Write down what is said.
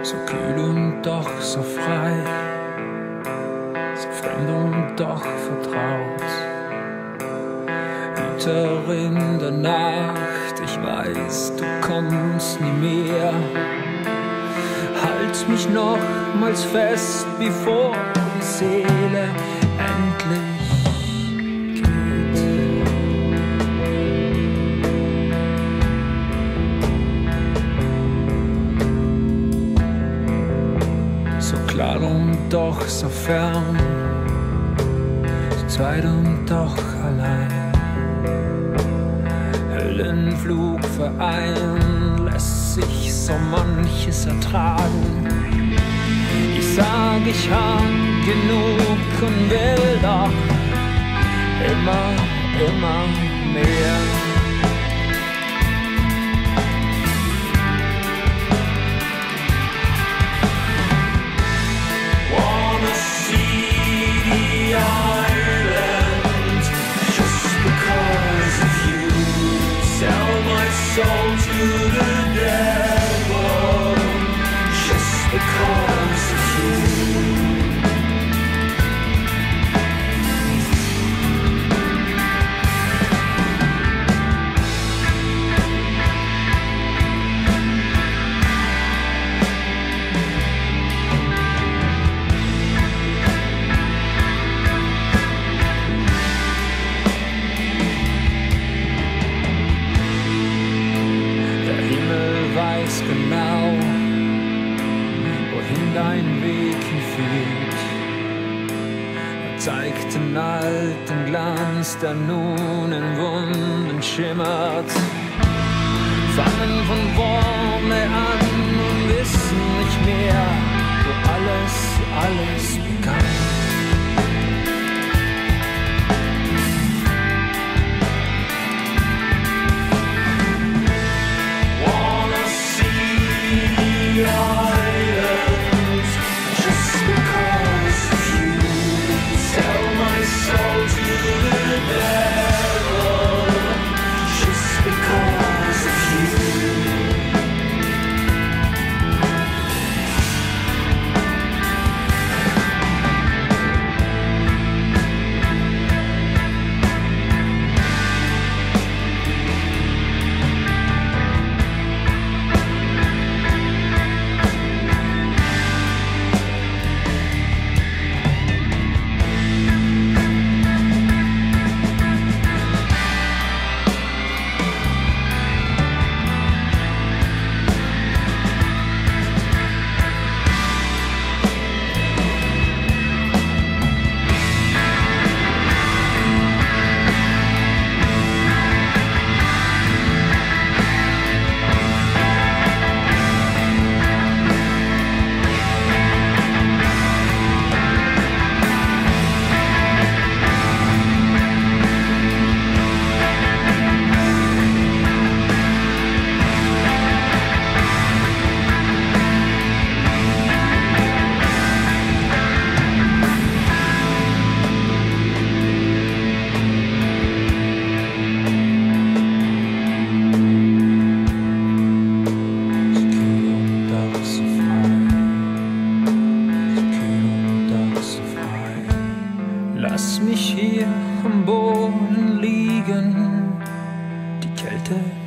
So kühl und doch so frei, so fremd und doch vertraut. Hüterin der Nacht, ich weiß, du kommst nie mehr. Halt mich nochmals fest, bevor die Seele endlich geht. So klar und doch so fern, so zweit und doch allein. Höllenflug vereint, lässt sich so manches ertragen. Ich sag, ich hab genug und will doch immer mehr. Wanna see the island just because of you. Sell my soul to the devil just because of you. Genau, wohin dein Weg hinführt. Er zeigt den alten Glanz, der nun in Wunden schimmert. Fangen von vorne an und wissen nicht mehr, wo alles begann. Lass mich hier am Boden liegen, die Kälte